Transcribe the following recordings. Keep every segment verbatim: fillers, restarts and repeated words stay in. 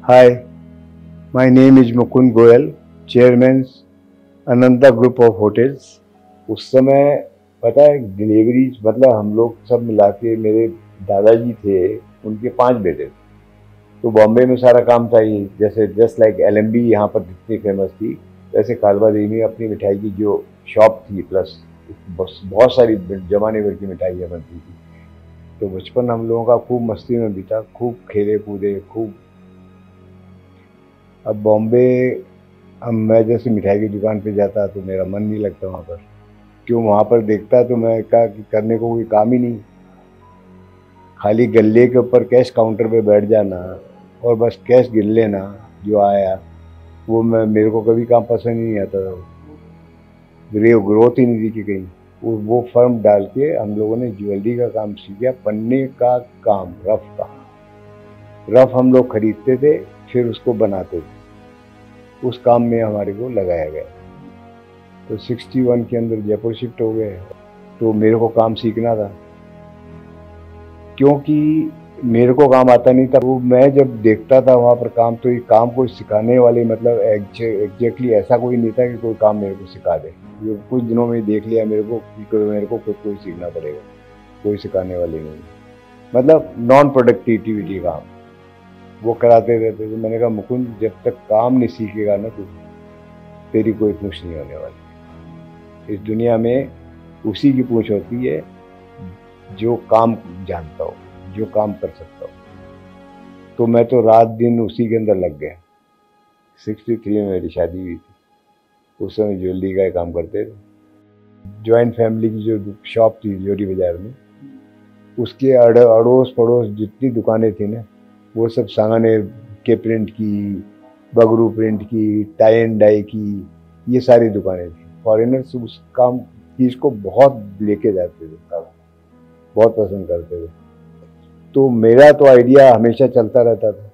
Hi, my name is Mukund Goyal, Chairman Ananta group of hotels. उस समय पता है डिलीवरी मतलब हम लोग सब मिला के, मेरे दादाजी थे, उनके पांच बेटे थे, तो बॉम्बे में सारा काम था ये। जैसे just like L M B यहाँ पर जितनी फेमस थी, वैसे कालवा देवी में अपनी मिठाई की जो शॉप थी, प्लस बहुत सारी जमाने भर की मिठाइयाँ बनती थी। तो बचपन हम लोगों का खूब मस्ती में बीता, खूब खेले कूदे खूब। अब बॉम्बे अब मैं जैसे मिठाई की दुकान पे जाता तो मेरा मन नहीं लगता वहाँ पर। क्यों, वहाँ पर देखता तो मैं कहा कि करने को कोई काम ही नहीं, खाली गले के ऊपर कैश काउंटर पे बैठ जाना और बस कैश गिन लेना जो आया। वो मैं मेरे को कभी काम पसंद ही नहीं आता था, ग्रे ग्रोथ ही नहीं दिखी कहीं। वो वो फर्म डाल के हम लोगों ने ज्वेलरी का काम सीखा, पन्ने का काम, रफ का रफ हम लोग खरीदते थे, फिर उसको बनाते थे। उस काम में हमारे को लगाया गया। तो इकसठ के अंदर जयपुर शिफ्ट हो गए। तो मेरे को काम सीखना था, क्योंकि मेरे को काम आता नहीं था। वो मैं जब देखता था वहाँ पर काम, तो ये काम कोई सिखाने वाले मतलब एग्जैक्टली ऐसा कोई नहीं था कि कोई काम मेरे को सिखा दे। ये कुछ दिनों में देख लिया मेरे को कि मेरे को खुद कोई सीखना पड़ेगा, कोई सिखाने वाले नहीं, मतलब नॉन प्रोडक्टिविटी काम वो कराते रहते थे। मैंने कहा मुकुंद, जब तक काम नहीं सीखेगा ना तू, तेरी कोई पूछ नहीं होने वाली। इस दुनिया में उसी की पूछ होती है जो काम जानता हो, जो काम कर सकता हो। तो मैं तो रात दिन उसी के अंदर लग गया। तिरसठ में मेरी शादी हुई थी। उस समय ज्वेलरी का काम करते थे। ज्वाइंट फैमिली की जो शॉप थी जोड़ी बाजार में, उसके अड़ोस पड़ोस जितनी दुकानें थी ना, वो सब सांगानेर के प्रिंट की, बगरू प्रिंट की, टाई एंड डाई की, ये सारी दुकानें थी। फॉरेनर्स उस काम चीज को बहुत लेके जाते थे, बहुत पसंद करते थे। तो मेरा तो आइडिया हमेशा चलता रहता था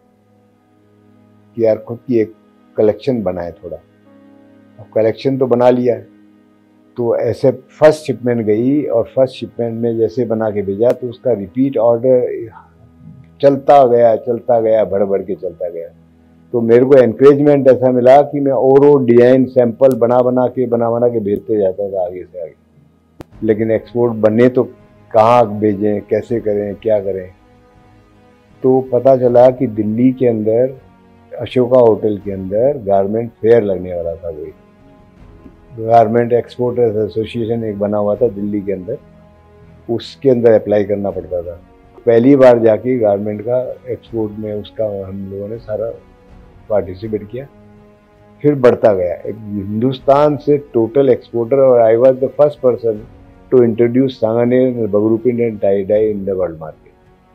कि यार खुद की एक कलेक्शन बनाए थोड़ा। अब कलेक्शन तो बना लिया, तो ऐसे फर्स्ट शिपमेंट गई और फर्स्ट शिपमेंट में जैसे बना के भेजा, तो उसका रिपीट ऑर्डर चलता गया चलता गया बढ़ बढ़ के चलता गया। तो मेरे को एनकरेजमेंट ऐसा मिला कि मैं और और डिजाइन सैंपल बना बना के बना बना के भेजते जाता था आगे से आगे। लेकिन एक्सपोर्ट बनने तो कहाँ भेजें, कैसे करें, क्या करें। तो पता चला कि दिल्ली के अंदर अशोका होटल के अंदर गारमेंट फेयर लगने वाला था। कोई गारमेंट एक्सपोर्टर्स एसोसिएशन एक बना हुआ था दिल्ली के अंदर, उसके अंदर अप्लाई करना पड़ता था। पहली बार जाके गारमेंट का एक्सपोर्ट में उसका हम लोगों ने सारा पार्टिसिपेट किया। फिर बढ़ता गया एक हिंदुस्तान से टोटल एक्सपोर्टर, और I was the first person to introduce Sanganer Bagru print and tie dye in the world market.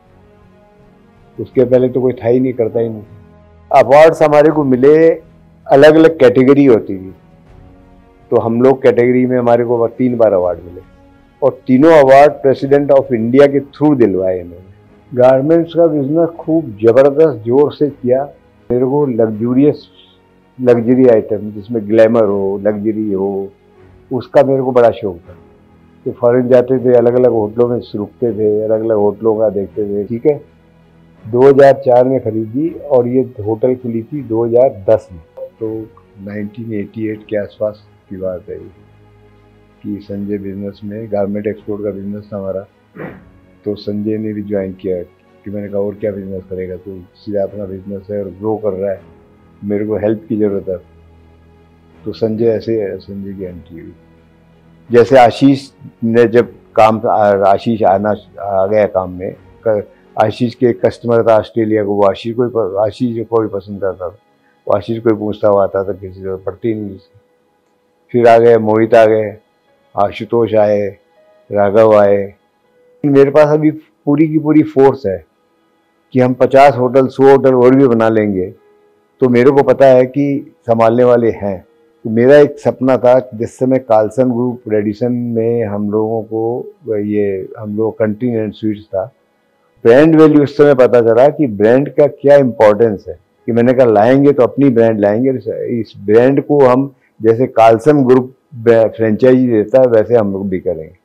उसके पहले तो कोई था ही नहीं, करता ही नहीं। अवार्ड्स हमारे को मिले, अलग अलग कैटेगरी होती थी। तो हम लोग कैटेगरी में हमारे को तीन बार अवार्ड मिले, और तीनों अवार्ड प्रेसिडेंट ऑफ इंडिया के थ्रू दिलवाए इन्होंने। गारमेंट्स का बिजनेस खूब जबरदस्त जोर से किया। मेरे को लग्जूरियस लग्जरी आइटम जिसमें ग्लैमर हो, लग्जरी हो, उसका मेरे को बड़ा शौक था। तो फॉरेन जाते थे, अलग अलग होटलों में रुकते थे, अलग अलग होटलों का देखते थे। ठीक है, दो हज़ार चार में खरीदी और ये होटल खुली थी दो हज़ार दस में। तो उन्नीस सौ अट्ठासी के आसपास की बात है कि संजय बिजनेस में गारमेंट एक्सपोर्ट का बिजनेस था हमारा। तो संजय ने भी ज्वाइन किया कि मैंने कहा और क्या बिजनेस करेगा, तो सीधा अपना बिजनेस है और ग्रो कर रहा है, मेरे को हेल्प की ज़रूरत है। तो संजय ऐसे संजय की एंट्री हुई। जैसे आशीष ने जब काम, आशीष आना आ गया काम में, आशीष के कस्टमर था ऑस्ट्रेलिया को, वो आशीष को आशीष को भी पसंद करता था। वो आशीष को पूछता हुआ आता था, किसी से पड़ती नहीं। फिर आ गए मोहित, आ गए आशुतोष, आए राघव, आए। मेरे पास अभी पूरी की पूरी फोर्स है कि हम पचास होटल सौ होटल और भी बना लेंगे। तो मेरे को पता है कि संभालने वाले हैं। तो मेरा एक सपना था, जिस समय कार्लसन ग्रुप रेडिसन में हम लोगों को ये हम लोग कंटिनेंट स्वीट्स था, ब्रांड वैल्यू उस समय पता चला कि ब्रांड का क्या इंपॉर्टेंस है। कि मैंने कहा लाएंगे तो अपनी ब्रांड लाएंगे, इस ब्रांड को हम जैसे कार्लसन ग्रुप फ्रेंचाइजी देता है वैसे हम लोग भी करेंगे।